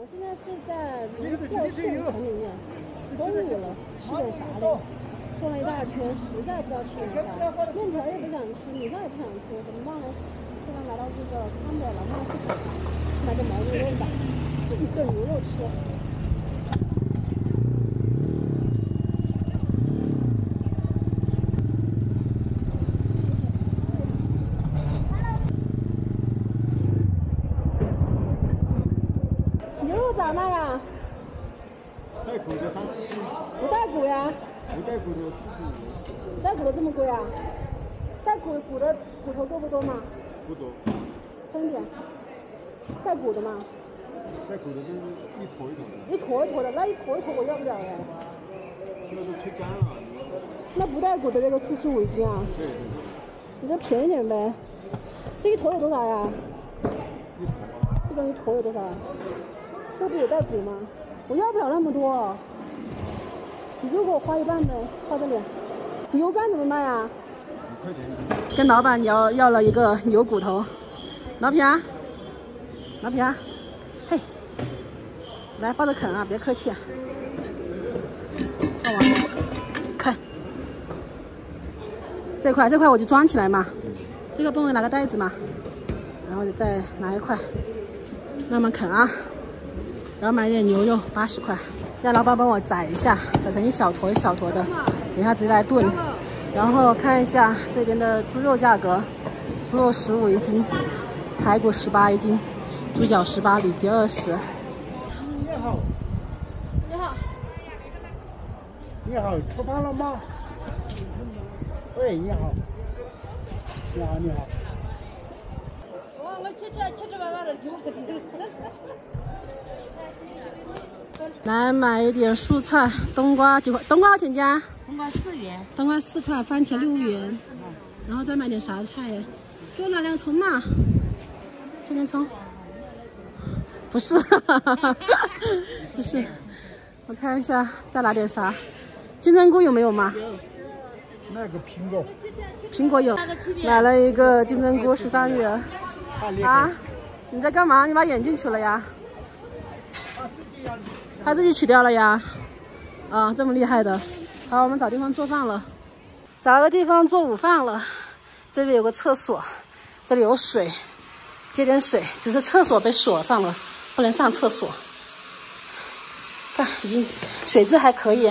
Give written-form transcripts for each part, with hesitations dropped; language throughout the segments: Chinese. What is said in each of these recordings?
我现在是在卢克县城里面，中午了，吃点啥嘞？转了一大圈，实在不知道吃点啥，面条也不想吃，米饭也不想吃，怎么办呢？突然来到这个康德劳贸市场，去买个牦牛肉吧，自己炖牛肉吃。 咋卖呀？ 带骨的30-40， 不带骨呀？ 不带骨的45。 带骨的这么贵啊？带骨的骨头多不多嘛？ 不多。 称一点。带骨的嘛？ 带骨的就是一坨一坨的。 一坨一坨的，那一坨一坨我要不了哎。 这个都吹干了。 那不带骨的这个45一斤啊？ 对。 你这便宜点呗。这一坨有多少呀？ 一坨。 这种一坨有多少？ 这不也带骨吗？我要不了那么多，你就给我花一半呗，花这里。牛肝怎么卖啊？5块钱一斤。跟老板要了一个牛骨头，老皮啊，老皮啊，嘿，来抱着啃啊，别客气啊。放完，啃。这块我就装起来嘛，这个帮我拿个袋子嘛，然后再拿一块，慢慢啃啊。 然后买点牛肉，80块，让老板帮我宰一下，宰成一小坨一小坨的，等一下直接来炖。然后看一下这边的猪肉价格，猪肉15一斤，排骨18一斤，猪脚18，里脊20。 你好， 你好， 你好，吃饭了吗？喂，你好，你好，你好。 我吃完了，来买一点蔬菜，冬瓜几块？冬瓜多少钱斤？ 冬瓜4元， 冬瓜4块，番茄6元，然后再买点啥菜？给我拿2葱嘛，这根葱？不是，不是，我看一下，再拿点啥？金针菇有没有吗？ 有。那个苹果。 苹果有，买了一个金针菇13元。啊？你在干嘛？你把眼镜取了呀？ 他自己取掉了呀，啊，这么厉害的。好，我们找地方做饭了，找个地方做午饭了。这边有个厕所，这里有水，接点水。只是厕所被锁上了，不能上厕所。看，已经水质还可以。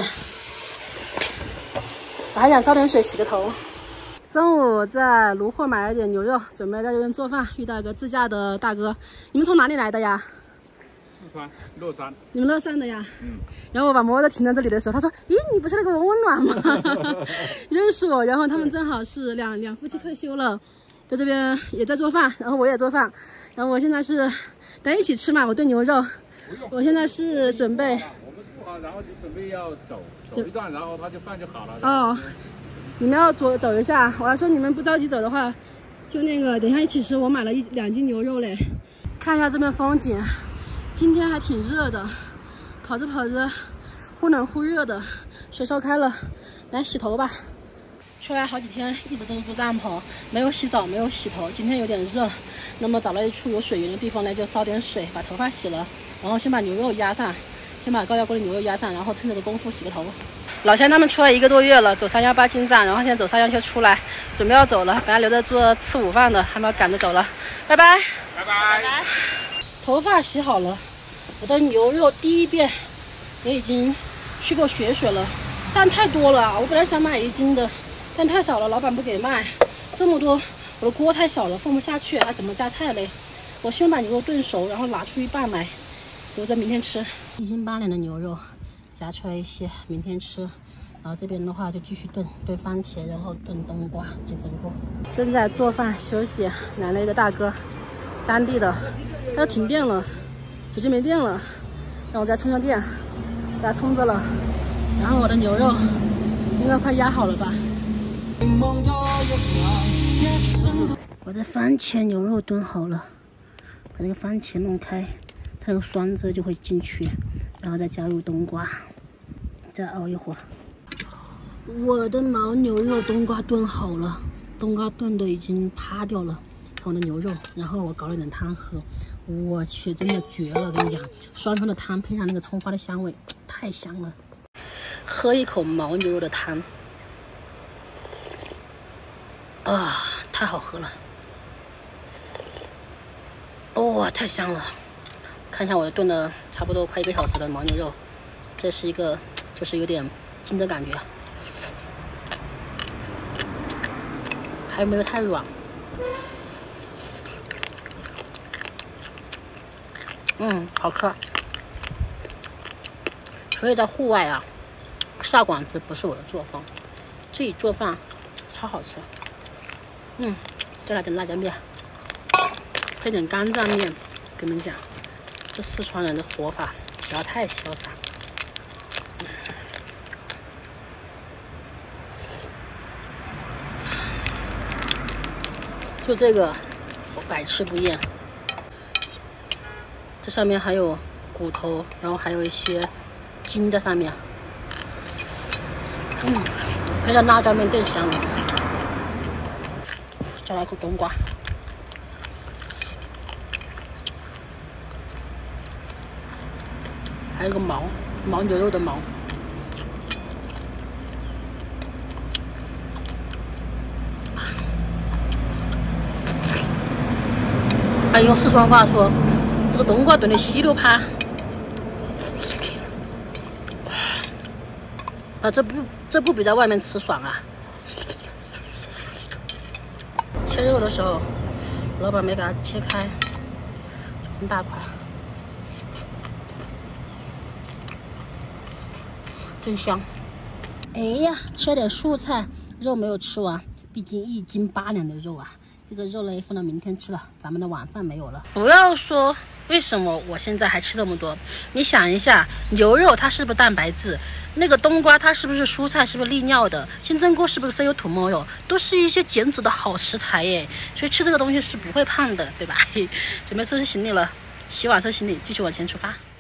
我还想烧点水洗个头。中午在卢货买了点牛肉，准备在这边做饭。遇到一个自驾的大哥，你们从哪里来的呀？ 乐山， 你们乐山的呀？然后我把摩托车停在这里的时候，他说：“咦，你不是那个王温暖吗？”认识我。然后他们正好是两夫妻退休了，在这边也在做饭，然后我也做饭。然后我现在是大家一起吃嘛，我炖牛肉。我现在是准备， 我们做好，然后就准备要走一段，然后他就饭就好了。 哦，你们要走一下。我要说你们不着急走的话，就那个等一下一起吃。我买了2斤牛肉嘞，看一下这边风景。 今天还挺热的，跑着跑着忽冷忽热的，水烧开了，来洗头吧。出来好几天，一直都是住帐篷，没有洗澡，没有洗头。今天有点热，那么找了一处有水源的地方呢，就烧点水，把头发洗了，然后先把牛肉压上，先把高压锅的牛肉压上，然后趁着的功夫洗个头。老乡他们出来1个多月了，走318进站，然后现在走317出来，准备要走了，本来留着吃午饭的，他们要赶着走了，拜拜， 拜拜。 头发洗好了，我的牛肉第1遍也已经去过血水了，但太多了，我本来想买1斤的，但太少了，老板不给卖。这么多，我的锅太小了，放不下去，还怎么加菜嘞？我先把牛肉炖熟，然后拿出一半来，留着明天吃。1斤8两的牛肉，夹出来一些，明天吃。然后这边的话就继续炖番茄，然后炖冬瓜、金针菇。正在做饭休息，来了一个大哥，当地的。 要停电了，手机没电了，让我给他充上电，给他充着了。然后我的牛肉应该快压好了吧？我的番茄牛肉炖好了，把那个番茄弄开，它那个酸汁就会进去，然后再加入冬瓜，再熬一会儿。我的牦牛肉冬瓜炖好了，冬瓜炖的已经趴掉了。我的牛肉，然后我搞了点汤喝。 我去，真的绝了！跟你讲，酸酸的汤配上那个葱花的香味，太香了。喝一口牦牛肉的汤，啊，太好喝了！哇，太香了！看一下我炖了差不多快1个小时的牦牛肉，这是一个就是有点筋的感觉，还没有太软。好吃。所以在户外啊，下馆子不是我的作风，自己做饭超好吃。再来点辣椒面，配点干酱面。跟你们讲，这四川人的活法不要太潇洒。就这个，我百吃不厌。这上面还有骨头，然后还有一些筋在上面。配上辣椒面更香了。再来一口冬瓜，还有个牦牛肉的牦。还用四川话说，这个冬瓜炖的稀溜趴。这不比在外面吃爽啊！切肉的时候，老板没给它切开，这么大块，真香。哎呀，吃点蔬菜，肉没有吃完，毕竟1斤8两的肉啊。这个肉类放到明天吃了，咱们的晚饭没有了。不要说为什么我现在还吃这么多，你想一下，牛肉它是不是蛋白质？那个冬瓜它是不是蔬菜？是不是利尿的？金针菇是不是塞有土猫肉？都是一些减脂的好食材耶，所以吃这个东西是不会胖的，对吧？准备收拾行李了，洗碗收拾行李，继续往前出发。